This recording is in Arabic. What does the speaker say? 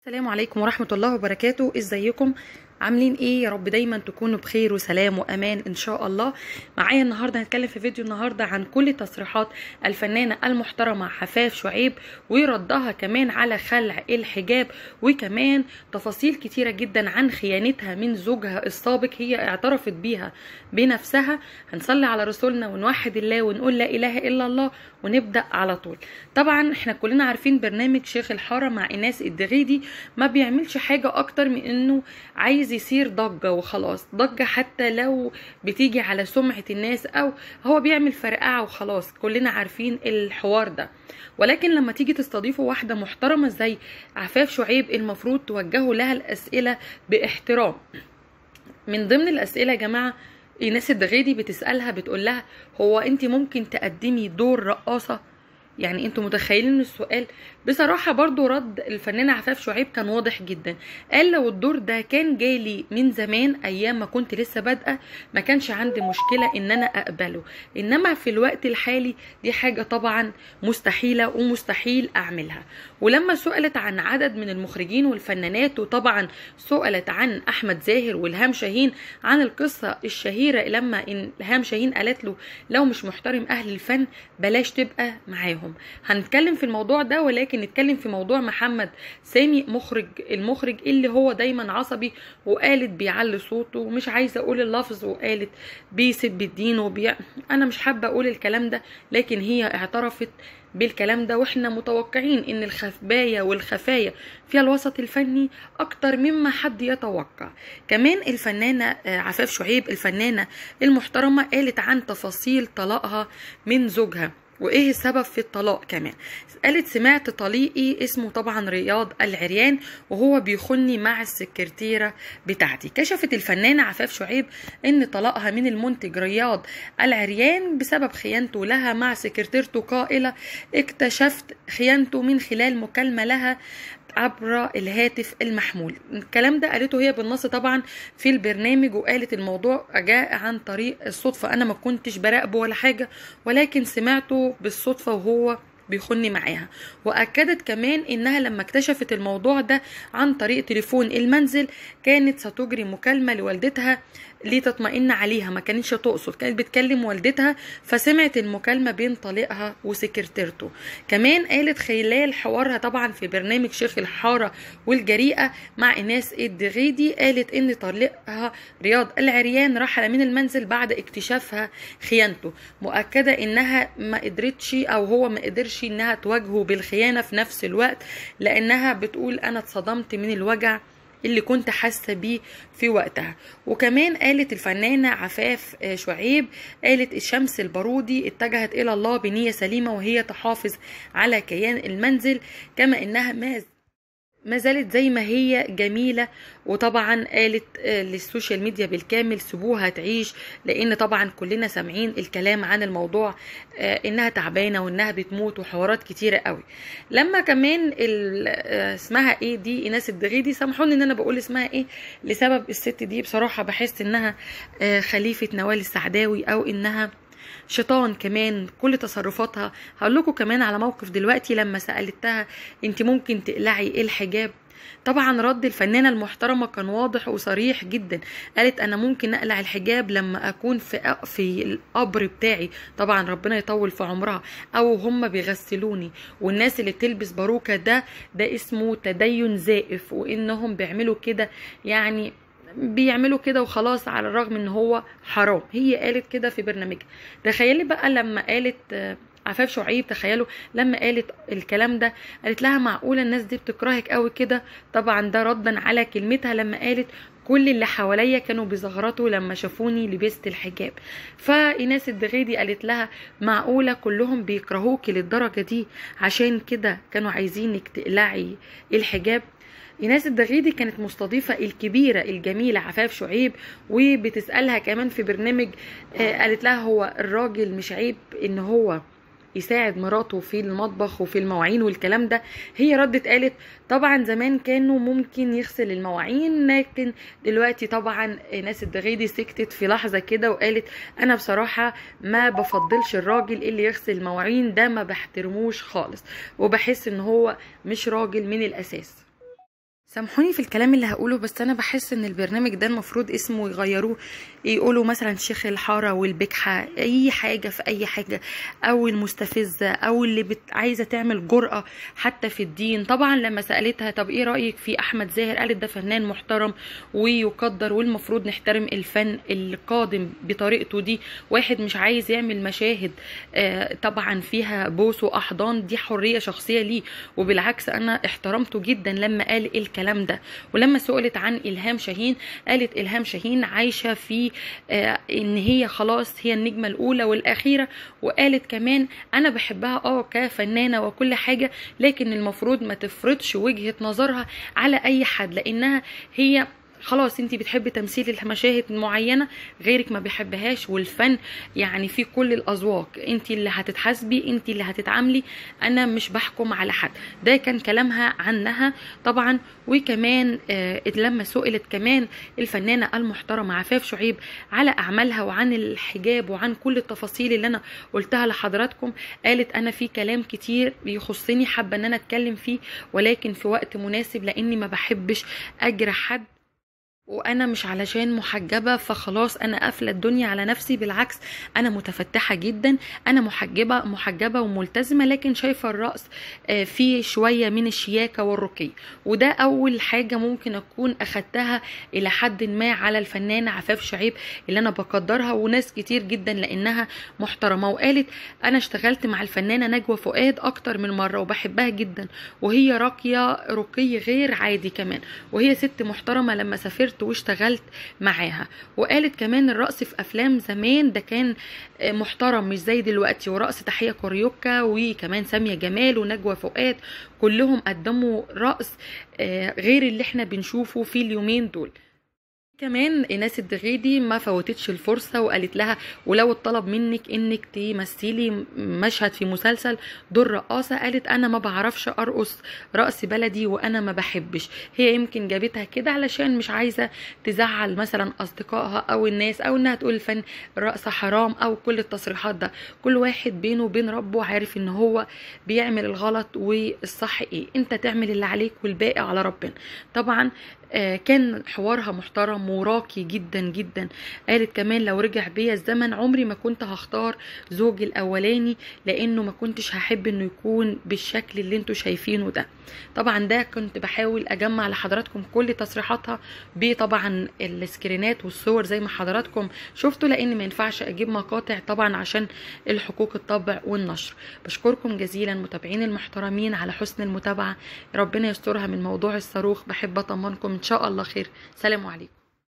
السلام عليكم ورحمة الله وبركاته. ازيكم؟ عاملين ايه؟ يا رب دايما تكونوا بخير وسلام وامان ان شاء الله. معايا النهارده هنتكلم في فيديو النهارده عن كل تصريحات الفنانة المحترمة عفاف شعيب وردها كمان على خلع الحجاب، وكمان تفاصيل كتيرة جدا عن خيانتها من زوجها السابق هي اعترفت بيها بنفسها. هنصلي على رسولنا ونوحد الله ونقول لا اله الا الله ونبدأ على طول. طبعا احنا كلنا عارفين برنامج شيخ الحارة مع ايناس الدغيدي ما بيعملش حاجة اكتر من انه عايز يصير ضجة وخلاص، ضجة حتى لو بتيجي على سمعة الناس او هو بيعمل فرقعة وخلاص، كلنا عارفين الحوار ده. ولكن لما تيجي تستضيفوا واحدة محترمة زي عفاف شعيب المفروض توجهوا لها الاسئلة باحترام. من ضمن الاسئلة يا جماعة ايناس الدغيدي بتسألها بتقول لها هو انت ممكن تقدمي دور رقاصة؟ يعني انتوا متخيلين السؤال؟ بصراحة برضو رد الفنانة عفاف شعيب كان واضح جدا. قال لو الدور ده كان جالي من زمان ايام ما كنت لسه بادئة ما كانش عندي مشكلة ان انا اقبله، انما في الوقت الحالي دي حاجة طبعا مستحيلة ومستحيل اعملها. ولما سئلت عن عدد من المخرجين والفنانات، وطبعا سئلت عن احمد زاهر والهام شاهين عن القصة الشهيرة لما الهام شاهين قالت له لو مش محترم اهل الفن بلاش تبقى معاهم. هنتكلم في الموضوع ده، ولكن نتكلم في موضوع محمد سامي المخرج اللي هو دايما عصبي، وقالت بيعلي صوته ومش عايزه اقول اللفظ، وقالت بيسب الدين انا مش حابه اقول الكلام ده، لكن هي اعترفت بالكلام ده. واحنا متوقعين ان الخبايا والخفايا في الوسط الفني اكتر مما حد يتوقع. كمان الفنانة عفاف شعيب الفنانة المحترمة قالت عن تفاصيل طلاقها من زوجها وايه السبب في الطلاق. كمان قالت سمعت طليقي اسمه طبعا رياض العريان وهو بيخني مع السكرتيرة بتاعتي. كشفت الفنانة عفاف شعيب ان طلاقها من المنتج رياض العريان بسبب خيانته لها مع سكرتيرته، قائلة اكتشفت خيانته من خلال مكالمة لها عبر الهاتف المحمول. الكلام ده قالته هي بالنص طبعا في البرنامج، وقالت الموضوع جاء عن طريق الصدفة، انا ما كنتش براقبه ولا حاجة ولكن سمعته بالصدفة وهو بيخني معاها. واكدت كمان انها لما اكتشفت الموضوع ده عن طريق تليفون المنزل كانت ستجري مكالمة لوالدتها لتطمئن عليها، ما كانتش تقصد، كانت بتكلم والدتها فسمعت المكالمة بين طليقها وسكرتيرته. كمان قالت خلال حوارها طبعا في برنامج شيخ الحارة والجريئة مع ايناس الدغيدي، قالت ان طليقها رياض العريان رحل من المنزل بعد اكتشافها خيانته، مؤكدة انها ما قدرتش او هو ما قدرش انها تواجهه بالخيانة في نفس الوقت، لانها بتقول انا اتصدمت من الوجع اللي كنت حاسه بيه في وقتها. وكمان قالت الفنانه عفاف شعيب قالت الشمس البارودي اتجهت الى الله بنيه سليمه وهي تحافظ على كيان المنزل، كما انها ما زالت زي ما هي جميلة. وطبعا قالت للسوشيال ميديا بالكامل سيبوها تعيش، لان طبعا كلنا سامعين الكلام عن الموضوع انها تعبانة وانها بتموت وحوارات كتيرة قوي. لما كمان اسمها ايه دي ايناس الدغيدي، سامحوني ان انا بقول اسمها ايه لسبب الست دي بصراحة بحس انها خليفة نوال السعداوي او انها شيطان. كمان كل تصرفاتها. هقول لكم كمان على موقف دلوقتي لما سألتها انت ممكن تقلعي الحجاب، طبعا رد الفنانة المحترمة كان واضح وصريح جدا. قالت انا ممكن اقلع الحجاب لما اكون في القبر بتاعي، طبعا ربنا يطول في عمرها، او هم بيغسلوني. والناس اللي بتلبس باروكة ده اسمه تدين زائف، وانهم بيعملوا كده يعني بيعملوا كده وخلاص على الرغم ان هو حرام. هي قالت كده في برنامجها. تخيلي بقى لما قالت عفاف شعيب، تخيلوا لما قالت الكلام ده قالت لها معقولة الناس دي بتكرهك قوي كده؟ طبعا ده ردا على كلمتها لما قالت كل اللي حواليا كانوا بيزغرطوا لما شافوني لبست الحجاب. فايناس الدغيدي قالت لها معقولة كلهم بيكرهوكي للدرجة دي عشان كده كانوا عايزينك تقلعي الحجاب؟ ايناس الدغيدي كانت مستضيفة الكبيرة الجميلة عفاف شعيب، وبتسألها كمان في برنامج قالت لها هو الراجل مش عيب ان هو يساعد مراته في المطبخ وفي المواعين والكلام ده؟ هي ردت قالت طبعا زمان كانوا ممكن يغسل المواعين، لكن دلوقتي طبعا ناس الدغيدي سكتت في لحظة كده وقالت انا بصراحة ما بفضلش الراجل اللي يغسل المواعين ده، ما بحترموش خالص وبحس ان هو مش راجل من الاساس. سامحوني في الكلام اللي هقوله، بس انا بحس ان البرنامج ده المفروض اسمه يغيروه، يقولوا مثلا شيخ الحاره والبجحه، اي حاجه في اي حاجه، او المستفزه، او اللي عايزه تعمل جرأه حتى في الدين. طبعا لما سالتها طب ايه رايك في احمد زاهر، قالت ده فنان محترم ويقدر، والمفروض نحترم الفن القادم بطريقته دي. واحد مش عايز يعمل مشاهد طبعا فيها بوس واحضان، دي حريه شخصيه ليه، وبالعكس انا احترمته جدا لما قال الكلام ده. ولما سئلت عن إلهام شاهين، قالت إلهام شاهين عايشة في ان هي خلاص هي النجمة الأولى والأخيرة، وقالت كمان أنا بحبها كفنانة وكل حاجة، لكن المفروض ما تفرضش وجهة نظرها على أي حد، لأنها هي خلاص انتي بتحبي تمثيل المشاهد معينة غيرك ما بيحبهاش، والفن يعني في كل الأذواق، انتي اللي هتتحاسبي، انتي اللي هتتعاملي، انا مش بحكم على حد. ده كان كلامها عنها طبعا. وكمان لما سئلت كمان الفنانة المحترمة عفاف شعيب على أعمالها وعن الحجاب وعن كل التفاصيل اللي انا قلتها لحضراتكم، قالت انا في كلام كتير بيخصني حابة ان انا اتكلم فيه، ولكن في وقت مناسب، لاني ما بحبش اجرح حد، وانا مش علشان محجبه فخلاص انا قافله الدنيا على نفسي. بالعكس انا متفتحه جدا، انا محجبه وملتزمه، لكن شايفه الرأس فيه شويه من الشياكه والرقي. وده اول حاجه ممكن اكون اخدتها الى حد ما على الفنانه عفاف شعيب اللي انا بقدرها وناس كتير جدا لانها محترمه. وقالت انا اشتغلت مع الفنانه نجوى فؤاد اكتر من مره وبحبها جدا، وهي راقيه رقي غير عادي كمان، وهي ست محترمه لما سافرت واشتغلت معاها. وقالت كمان الرقص في افلام زمان ده كان محترم مش زي دلوقتي، ورقص تحية كوريوكا وكمان سامية جمال ونجوى فؤاد كلهم قدموا رقص غير اللي احنا بنشوفه في اليومين دول. كمان ايناس الدغيدي ما فوتتش الفرصه وقالت لها ولو اتطلب منك انك تمثلي مشهد في مسلسل دور رقاصه، قالت انا ما بعرفش ارقص رقص بلدي وانا ما بحبش. هي يمكن جابتها كده علشان مش عايزه تزعل مثلا اصدقائها او الناس، او انها تقول الفن الرقص حرام او كل التصريحات ده. كل واحد بينه وبين ربه عارف ان هو بيعمل الغلط والصح ايه، انت تعمل اللي عليك والباقي على ربنا. طبعا كان حوارها محترم وراقي جدا جدا. قالت كمان لو رجع بيا الزمن عمري ما كنت هختار زوجي الاولاني، لانه ما كنتش هحب انه يكون بالشكل اللي انتوا شايفينه ده. طبعا ده كنت بحاول اجمع لحضراتكم كل تصريحاتها بطبعا السكرينات والصور زي ما حضراتكم شفتوا، لان ما ينفعش اجيب مقاطع طبعا عشان الحقوق الطبع والنشر. بشكركم جزيلا متابعين المحترمين على حسن المتابعة، ربنا يسترها من موضوع الصاروخ. بحب اطمنكم ان شاء الله خير. سلام عليكم.